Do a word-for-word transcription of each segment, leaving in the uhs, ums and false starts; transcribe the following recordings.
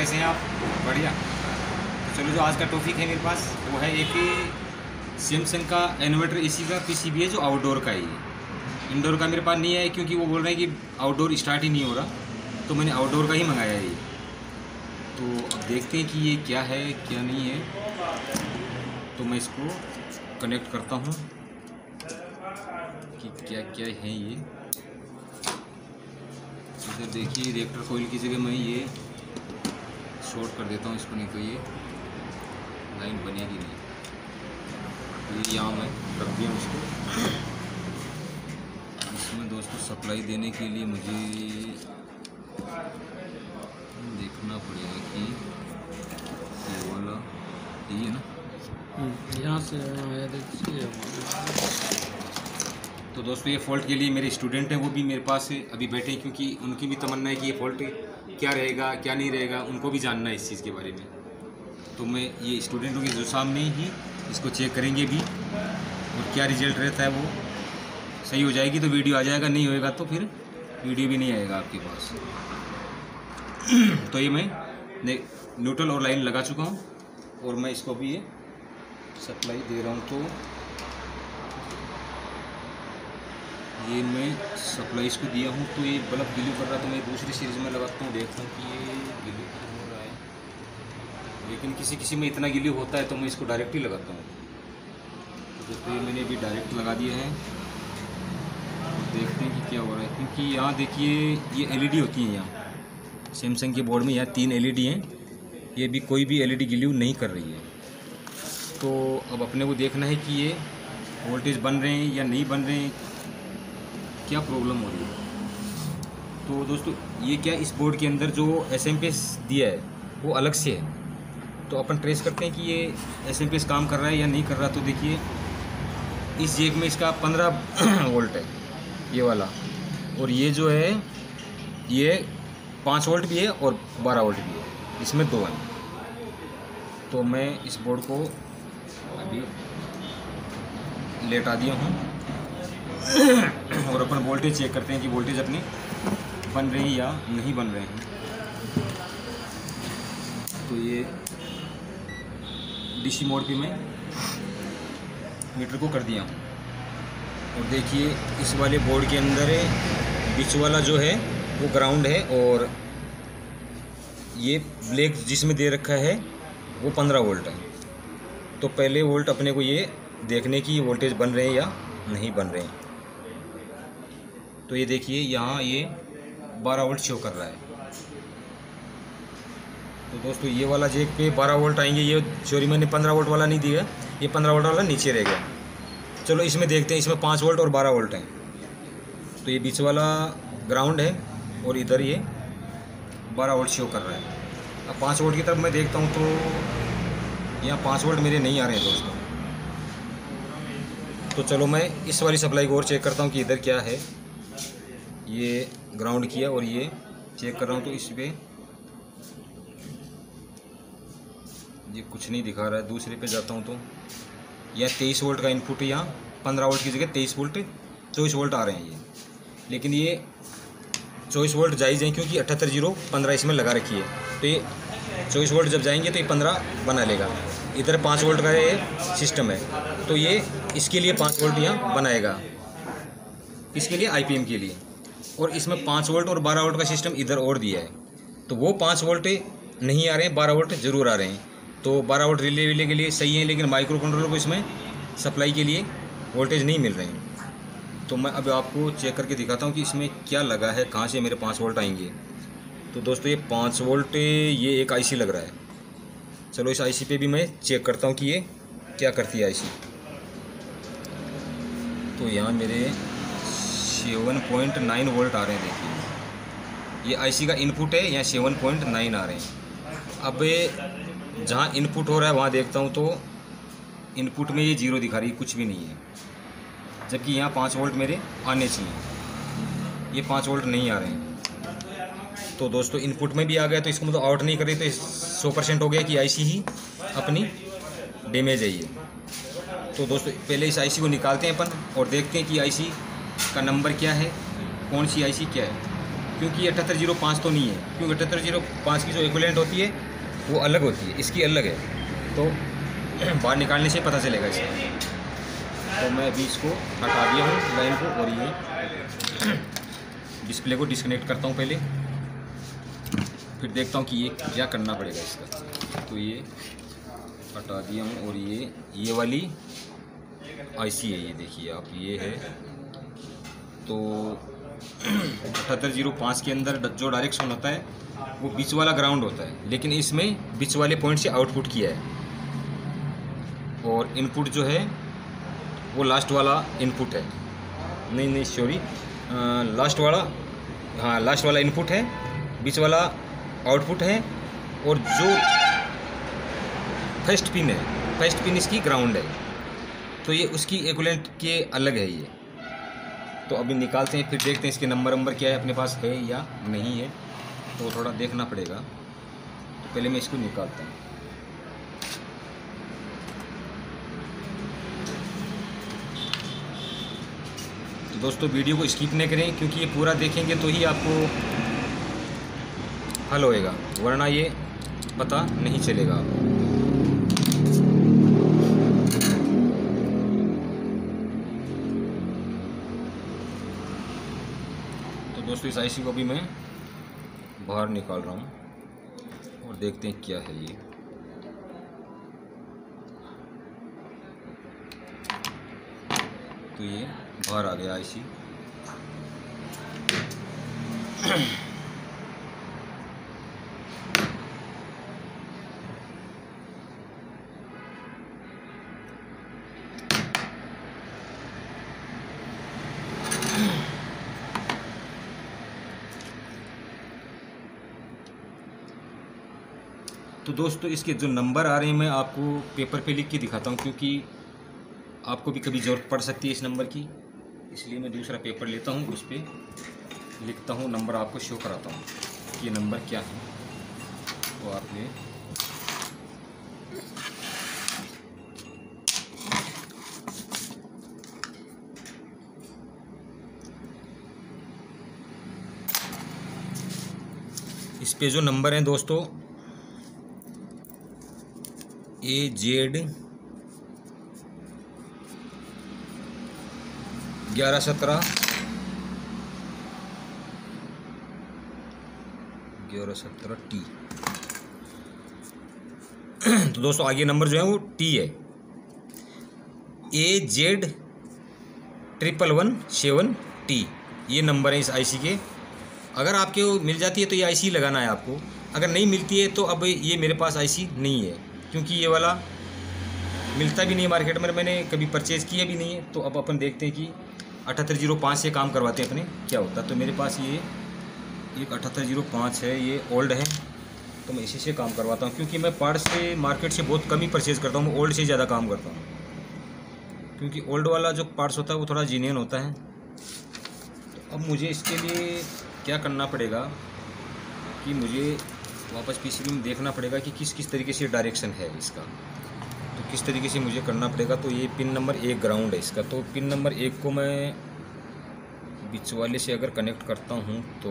कैसे हैं आप? बढ़िया। तो चलो, जो आज का टॉपिक है मेरे पास वो है एक सैमसंग का इन्वर्टर एसी का पीसीबी है जो आउटडोर का ही है। इंडोर का मेरे पास नहीं है क्योंकि वो बोल रहे हैं कि आउटडोर स्टार्ट ही नहीं हो रहा, तो मैंने आउटडोर का ही मंगाया है ये। तो अब देखते हैं कि ये क्या है क्या नहीं है। तो मैं इसको कनेक्ट करता हूँ कि क्या क्या है ये। इधर देखिए, रिएक्टर कोयल की जगह मैं ये शॉर्ट कर देता हूँ इसको, नहीं तो ये लाइन बनेगी नहीं। ये यहाँ मैं रख दिया उसको। इसमें दोस्तों सप्लाई देने के लिए मुझे देखना पड़ेगा कि ये वाला ये ना यहाँ से आया देखिए। तो दोस्तों, ये फ़ॉल्ट के लिए मेरे स्टूडेंट हैं, वो भी मेरे पास अभी बैठे हैं क्योंकि उनकी भी तमन्ना है कि ये फ़ॉल्ट क्या रहेगा क्या नहीं रहेगा, उनको भी जानना है इस चीज़ के बारे में। तो मैं ये स्टूडेंटों के जो सामने ही इसको चेक करेंगे भी, और क्या रिजल्ट रहता है। वो सही हो जाएगी तो वीडियो आ जाएगा, नहीं होएगा तो फिर वीडियो भी नहीं आएगा आपके पास। तो ये मैं न्यूट्रल और लाइन लगा चुका हूँ और मैं इसको भी ये सप्लाई दे रहा हूँ। तो ये मैं सप्लाई इसको दिया हूँ, तो ये बल्ब गिली कर रहा है, तो मैं दूसरी सीरीज़ में लगाता हूँ, देखता हूँ कि ये गिली हो रहा है। लेकिन किसी किसी में इतना गिली होता है तो मैं इसको डायरेक्ट ही लगाता हूँ। तो दोस्तों, ये मैंने अभी डायरेक्ट लगा दिया है। देखते हैं कि क्या हो रहा है, क्योंकि यहाँ देखिए ये एलईडी होती है। यहाँ सैमसंग के बोर्ड में यहाँ तीन एलईडी हैं, ये भी कोई भी एलईडी गिली नहीं कर रही है। तो अब अपने को देखना है कि ये वोल्टेज बन रहे हैं या नहीं बन रहे हैं, क्या प्रॉब्लम हो रही है। तो दोस्तों, ये क्या इस बोर्ड के अंदर जो एस एम पी एस दिया है वो अलग से है। तो अपन ट्रेस करते हैं कि ये एस एम पी एस काम कर रहा है या नहीं कर रहा। तो देखिए, इस जैक में इसका पंद्रह वोल्ट है ये वाला, और ये जो है ये पाँच वोल्ट भी है और बारह वोल्ट भी है, इसमें दो हैं। तो मैं इस बोर्ड को अभी लेटा दिया हूँ और अपन वोल्टेज चेक करते हैं कि वोल्टेज अपनी बन रही है या नहीं बन रहे हैं। तो ये डीसी मोड पे मैं मीटर को कर दिया हूँ, और देखिए इस वाले बोर्ड के अंदर बीच वाला जो है वो ग्राउंड है, और ये ब्लैक जिसमें दे रखा है वो पंद्रह वोल्ट है। तो पहले वोल्ट अपने को ये देखने की वोल्टेज बन रहे हैं या नहीं बन रहे हैं। तो ये देखिए, यहाँ ये बारह वोल्ट शो कर रहा है। तो दोस्तों, ये वाला जैक पे बारह वोल्ट आएंगे। ये सॉरी, मैंने पंद्रह वोल्ट वाला नहीं दिया, ये पंद्रह वोल्ट वाला नीचे रह गया। चलो इसमें देखते हैं, इसमें पाँच वोल्ट और बारह वोल्ट हैं। तो ये बीच वाला ग्राउंड है और इधर ये बारह वोल्ट शो कर रहा है। अब पाँच वोल्ट की तरफ मैं देखता हूँ तो यहाँ पाँच वोल्ट मेरे नहीं आ रहे हैं दोस्तों। तो चलो मैं इस वाली सप्लाई को और चेक करता हूँ कि इधर क्या है। ये ग्राउंड किया और ये चेक कर रहा हूँ, तो इस पर ये कुछ नहीं दिखा रहा है। दूसरे पे जाता हूँ तो यह तेईस वोल्ट का इनपुट है, यहाँ पंद्रह वोल्ट की जगह तेईस वोल्ट चौबीस वोल्ट आ रहे हैं ये। लेकिन ये चौबीस वोल्ट जायज़ हैं क्योंकि अठहत्तर जीरो पंद्रह इसमें लगा रखी है। तो ये चौबीस वोल्ट जब जाएंगे तो ये पंद्रह बना लेगा। इधर पाँच वोल्ट का ये सिस्टम है, तो ये इसके लिए पाँच वोल्ट यहाँ बनाएगा, इसके लिए आई पी एम के लिए। और इसमें पाँच वोल्ट और बारह वोल्ट का सिस्टम इधर और दिया है, तो वो पाँच वोल्ट नहीं आ रहे हैं, बारह वोल्ट ज़रूर आ रहे हैं। तो बारह वोल्ट रिले विले के लिए सही है, लेकिन माइक्रो कंट्रोलर को इसमें सप्लाई के लिए वोल्टेज नहीं मिल रहे हैं। तो मैं अब आपको चेक करके दिखाता हूँ कि इसमें क्या लगा है, कहाँ से मेरे पाँच वोल्ट आएंगे। तो दोस्तों, ये पाँच वोल्ट ये एक आईसी लग रहा है। चलो इस आईसी पे भी मैं चेक करता हूँ कि ये क्या करती है आईसी। तो यहाँ मेरे सेवन पॉइंट नाइन वोल्ट आ रहे हैं। देखिए, ये आईसी का इनपुट है, यहाँ सेवन पॉइंट नाइन आ रहे हैं। अब जहाँ इनपुट हो रहा है वहाँ देखता हूँ तो इनपुट में ये जीरो दिखा रही है, कुछ भी नहीं है, जबकि यहाँ पाँच वोल्ट मेरे आने चाहिए। ये पाँच वोल्ट नहीं आ रहे हैं। तो दोस्तों, इनपुट में भी आ गया, तो इसको मतलब आउट नहीं कर रही, तो सौ परसेंट हो गया कि आईसी ही अपनी डैमेज है ये। तो दोस्तों, पहले इस आईसी को निकालते हैं अपन और देखते हैं कि आईसी का नंबर क्या है, कौन सी आईसी क्या है। क्योंकि ये अठहत्तर जीरो पाँच तो नहीं है, क्योंकि अठहत्तर जीरो पाँच की जो इक्विवेलेंट होती है वो अलग होती है, इसकी अलग है। तो बाहर निकालने से पता चलेगा इसका। तो मैं अभी इसको हटा दिया हूँ लाइन को, और ये डिस्प्ले को डिस्कनेक्ट करता हूँ पहले, फिर देखता हूँ कि ये क्या करना पड़ेगा इसका। तो ये हटा दिया हूँ, और ये ये वाली आईसी है, ये देखिए आप, ये है। तो अठहत्तर जीरो पाँच के अंदर जो डायरेक्शन होता है वो बीच वाला ग्राउंड होता है, लेकिन इसमें बीच वाले पॉइंट से आउटपुट किया है, और इनपुट जो है वो लास्ट वाला इनपुट है। नहीं नहीं सॉरी, लास्ट वाला, हाँ लास्ट वाला इनपुट है, बीच वाला आउटपुट है, और जो फर्स्ट पिन है, फर्स्ट पिन इसकी ग्राउंड है। तो ये उसकी इक्विवेलेंट के अलग है ये। तो अभी निकालते हैं, फिर देखते हैं इसके नंबर नंबर क्या है, अपने पास है या नहीं है, तो थोड़ा देखना पड़ेगा। तो पहले मैं इसको निकालता हूँ। तो दोस्तों वीडियो को स्किप नहीं करें, क्योंकि ये पूरा देखेंगे तो ही आपको हल होएगा, वरना ये पता नहीं चलेगा आपको। तो दोस्तों इस आईसी को भी मैं बाहर निकाल रहा हूँ, और देखते हैं क्या है ये। तो ये बाहर आ गया आईसी। तो दोस्तों इसके जो नंबर आ रहे हैं मैं आपको पेपर पे लिख के दिखाता हूँ, क्योंकि आपको भी कभी ज़रूरत पड़ सकती है इस नंबर की, इसलिए मैं दूसरा पेपर लेता हूँ, उस पर लिखता हूँ, नंबर आपको शो कराता हूँ कि ये नंबर क्या है। तो आप ये इस पे जो नंबर हैं दोस्तों, ए जेड ग्यारह सत्रह ग्यारह सत्रह टी। तो दोस्तों आगे नंबर जो है वो टी है, A Z triple one seven T, ये नंबर है इस आईसी के। अगर आपके मिल जाती है तो ये आईसी लगाना है आपको, अगर नहीं मिलती है तो अब ये मेरे पास आईसी नहीं है, क्योंकि ये वाला मिलता भी नहीं है मार्केट में, मैंने कभी परचेज़ किया भी नहीं है। तो अब अपन देखते हैं कि अठहत्तर जीरो पाँच से काम करवाते हैं अपने, क्या होता है। तो मेरे पास ये एक अठहत्तर जीरो पाँच है, ये ओल्ड है, तो मैं इसी से काम करवाता हूँ, क्योंकि मैं पार्ट से मार्केट से बहुत कम ही परचेज़ करता हूँ, ओल्ड से ज़्यादा काम करता हूँ, क्योंकि ओल्ड वाला जो पार्ट्स होता है वो थोड़ा जीनियन होता है। तो अब मुझे इसके लिए क्या करना पड़ेगा कि मुझे वापस पीसीबी में देखना पड़ेगा कि किस किस तरीके से डायरेक्शन है इसका, तो किस तरीके से मुझे करना पड़ेगा। तो ये पिन नंबर एक ग्राउंड है इसका, तो पिन नंबर एक को मैं बीच वाले से अगर कनेक्ट करता हूँ तो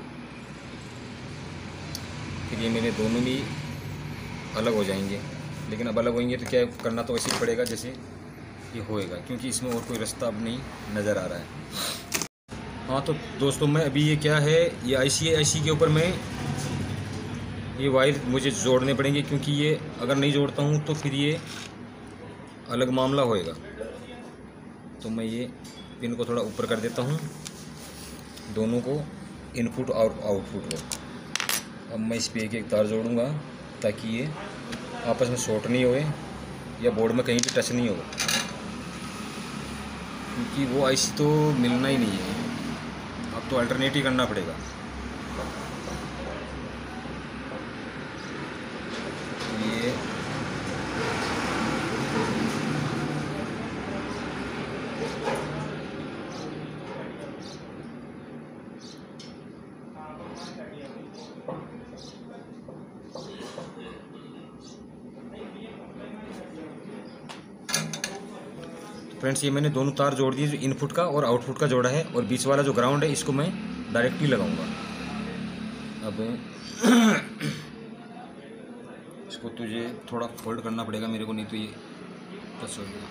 फिर ये मेरे दोनों भी अलग हो जाएंगे, लेकिन अब अलग होंगे तो क्या करना तो वैसे ही पड़ेगा जैसे ये होएगा, क्योंकि इसमें और कोई रास्ता अब नहीं नज़र आ रहा है। हाँ तो दोस्तों मैं अभी ये क्या है, ये आईसी आईसी के ऊपर मैं ये वायर मुझे जोड़ने पड़ेंगे, क्योंकि ये अगर नहीं जोड़ता हूँ तो फिर ये अलग मामला होएगा। तो मैं ये पिन को थोड़ा ऊपर कर देता हूँ, दोनों को, इनपुट और आउटपुट को। अब मैं इस पर एक एक तार जोड़ूंगा ताकि ये आपस में शॉर्ट नहीं होए या बोर्ड में कहीं भी टच नहीं हो, क्योंकि वो आईसी तो मिलना ही नहीं है, अब तो अल्टरनेट ही करना पड़ेगा। ये फ्रेंड्स ये मैंने दोनों तार जोड़ दिए, जो इनपुट का और आउटपुट का जोड़ा है, और बीच वाला जो ग्राउंड है इसको मैं डायरेक्टली लगाऊंगा। अब इसको तुझे थोड़ा फोल्ड करना पड़ेगा मेरे को, नहीं तो ये टच हो गया।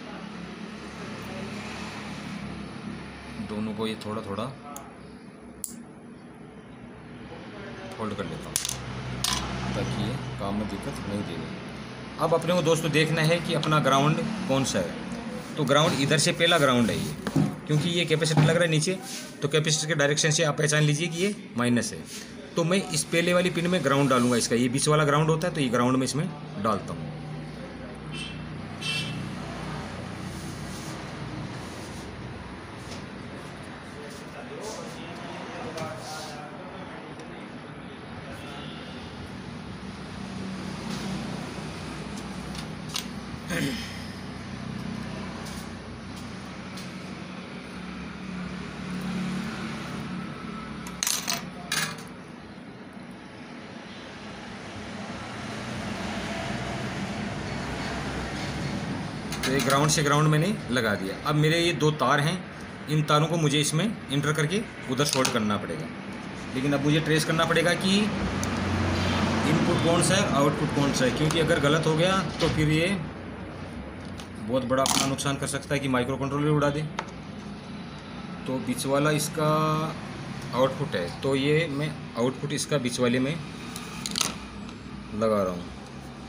दोनों को ये थोड़ा थोड़ा फोल्ड कर लेता हूँ ताकि ये काम में दिक्कत नहीं देगा। अब अपने को दोस्तों देखना है कि अपना ग्राउंड कौन सा है। तो ग्राउंड इधर से पहला ग्राउंड है ये, क्योंकि ये कैपेसिटर लग रहा है नीचे, तो कैपेसिटर के डायरेक्शन से आप पहचान लीजिए कि ये माइनस है। तो मैं इस पहले वाली पिन में ग्राउंड डालूंगा, इसका ये बीच वाला ग्राउंड होता है, तो ये ग्राउंड में इसमें डालता हूँ। तो ये ग्राउंड से ग्राउंड मैंने लगा दिया। अब मेरे ये दो तार हैं, इन तारों को मुझे इसमें इंटर करके उधर शॉर्ट करना पड़ेगा। लेकिन अब मुझे ट्रेस करना पड़ेगा कि इनपुट कौन सा है, आउटपुट कौन सा है, क्योंकि अगर गलत हो गया तो फिर ये बहुत बड़ा अपना नुकसान कर सकता है कि माइक्रो कंट्रोलर उड़ा दे। तो बीच वाला इसका आउटपुट है, तो ये मैं आउटपुट इसका बीच वाले में लगा रहा हूँ।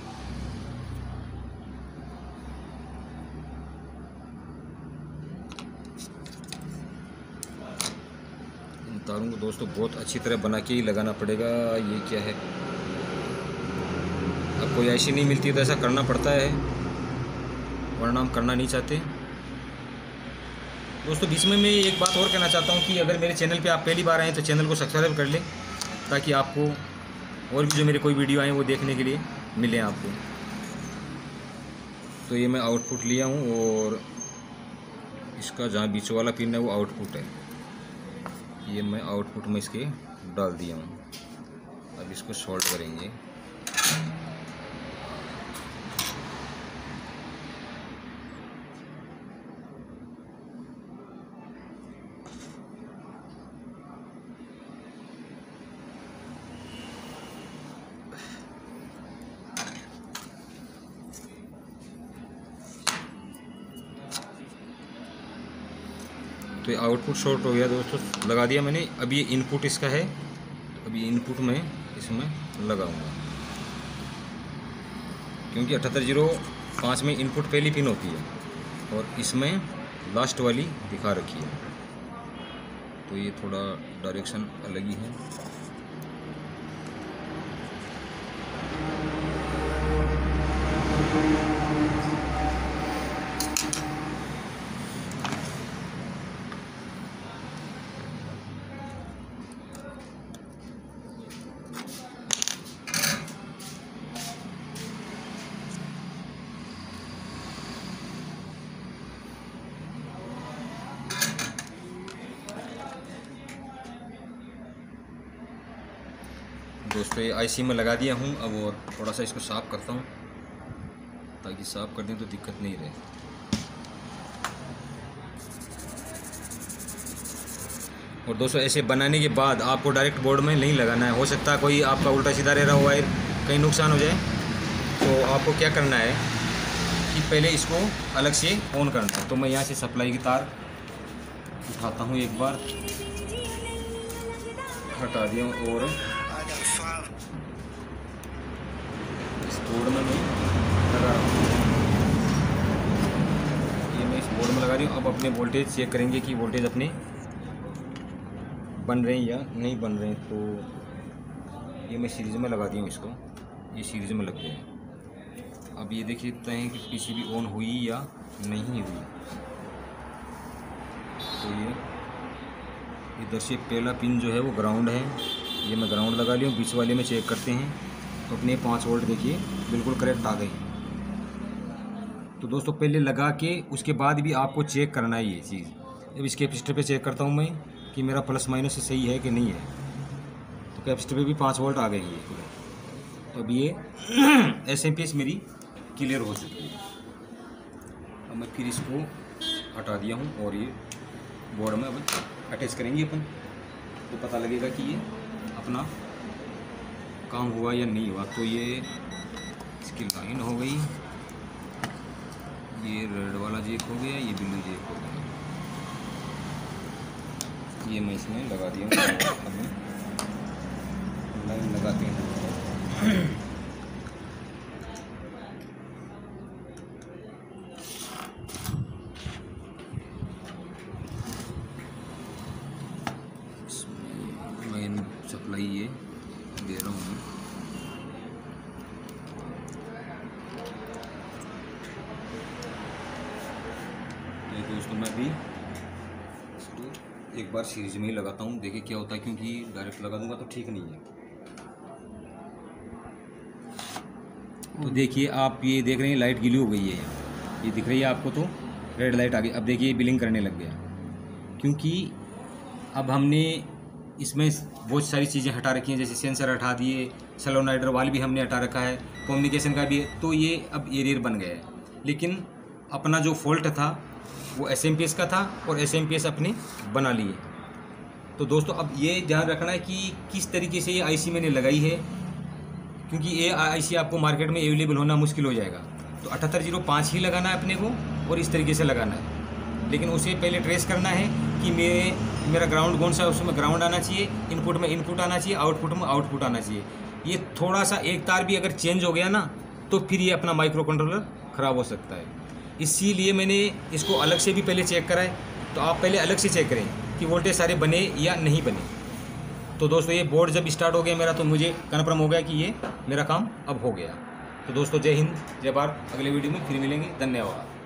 तारों को दोस्तों बहुत अच्छी तरह बना के ही लगाना पड़ेगा। ये क्या है, अब कोई ऐसी नहीं मिलती तो ऐसा करना पड़ता है, वरना हम करना नहीं चाहते। दोस्तों बीच में मैं एक बात और कहना चाहता हूँ कि अगर मेरे चैनल पे आप पहली बार आएँ तो चैनल को सब्सक्राइब कर लें, ताकि आपको और भी जो मेरे कोई वीडियो आए वो देखने के लिए मिलें आपको। तो ये मैं आउटपुट लिया हूँ और इसका जहाँ बीच वाला पिन है वो आउटपुट है, ये मैं आउटपुट में इसके डाल दिया हूँ। अब इसको सॉल्ट करेंगे। तो ये आउटपुट शॉर्ट हो गया दोस्तों, लगा दिया मैंने। अब ये इनपुट इसका है, अब ये इनपुट में इसमें लगाऊंगा, क्योंकि अठहत्तर जीरो पाँच में इनपुट पहली पिन होती है और इसमें लास्ट वाली दिखा रखी है, तो ये थोड़ा डायरेक्शन अलग ही है। दोस्तों ये आईसी में लगा दिया हूँ। अब और थोड़ा सा इसको साफ़ करता हूँ, ताकि साफ़ कर दें तो दिक्कत नहीं रहे। और दोस्तों ऐसे बनाने के बाद आपको डायरेक्ट बोर्ड में नहीं लगाना है। हो सकता है कोई आपका उल्टा सीधा रह रहा हो वायर, कहीं नुकसान हो जाए। तो आपको क्या करना है कि पहले इसको अलग से ऑन करना है। तो मैं यहाँ से सप्लाई की तार उठाता हूँ, एक बार हटा दिया हूँ और इस बोर्ड में मैं लगा रहा हूँ। ये मैं इस बोर्ड में लगा रही हूँ। अब अपने वोल्टेज चेक करेंगे कि वोल्टेज अपने बन रहे हैं या नहीं बन रहे हैं। तो ये मैं सीरीज में लगा दी हूँ इसको, ये सीरीज में लग गए हैं। अब ये देख सकते हैं कि पीसीबी ऑन हुई या नहीं हुई। तो ये इधर से पहला पिन जो है वो ग्राउंड है, ये मैं ग्राउंड लगा लिया हूँ। बीच वाले में चेक करते हैं तो अपने पाँच वोल्ट देखिए बिल्कुल करेक्ट आ गए। तो दोस्तों पहले लगा के उसके बाद भी आपको चेक करना है ये चीज़। अब इस कैपेसिटर पे चेक करता हूँ मैं कि मेरा प्लस माइनस सही है कि नहीं है। तो कैपेसिटर पे भी पाँच वोल्ट आ गए हैं ये। तो अब ये एस एम पी एस मेरी क्लियर हो चुकी है। अब मैं फिर इसको हटा दिया हूँ और ये बोर्ड में अब अटैच करेंगे अपन, तो पता लगेगा कि ये अपना काम हुआ या नहीं हुआ। तो ये इसकी लाइन हो गई, ये रेड वाला जेक हो गया, ये ब्लू जेक हो गया। ये मैं इसमें लगा दिया हूँ। अब लाइन लगाते हैं। मेन सप्लाई ये दे रहा हूँ मैं। ये दोस्तों मैं भी इसको एक बार सीरीज में ही लगाता हूँ, देखिए क्या होता है, क्योंकि डायरेक्ट लगा दूंगा तो ठीक नहीं है। तो देखिए आप ये देख रहे हैं लाइट गीली हो गई है, ये दिख रही है आपको, तो रेड लाइट आ गई। अब देखिए बिलिंग करने लग गया, क्योंकि अब हमने इसमें बहुत सारी चीज़ें हटा रखी हैं, जैसे सेंसर हटा दिए, सोलेनोइडर वाल्व भी हमने हटा रखा है, कम्युनिकेशन का भी है। तो ये अब एरियर बन गया है। लेकिन अपना जो फॉल्ट था वो एस एम पी एस का था और एस एम पी एस अपने बना लिए। तो दोस्तों अब ये ध्यान रखना है कि किस तरीके से ये आईसी मैंने लगाई है, क्योंकि ये आईसी आपको मार्केट में अवेलेबल होना मुश्किल हो जाएगा। तो अठहत्तर जीरो पाँच ही लगाना है अपने को और इस तरीके से लगाना है। लेकिन उसे पहले ट्रेस करना है कि मेरे मेरा ग्राउंड कौन सा है, उसमें ग्राउंड आना चाहिए, इनपुट में इनपुट आना चाहिए, आउटपुट में आउटपुट आना चाहिए। ये थोड़ा सा एक तार भी अगर चेंज हो गया ना तो फिर ये अपना माइक्रो कंट्रोलर ख़राब हो सकता है। इसीलिए मैंने इसको अलग से भी पहले चेक करा है। तो आप पहले अलग से चेक करें कि वोल्टेज सारे बने या नहीं बने। तो दोस्तों ये बोर्ड जब स्टार्ट हो गया मेरा, तो मुझे कन्फर्म हो गया कि ये मेरा काम अब हो गया। तो दोस्तों जय हिंद, जय भारत। अगले वीडियो में फिर मिलेंगे। धन्यवाद।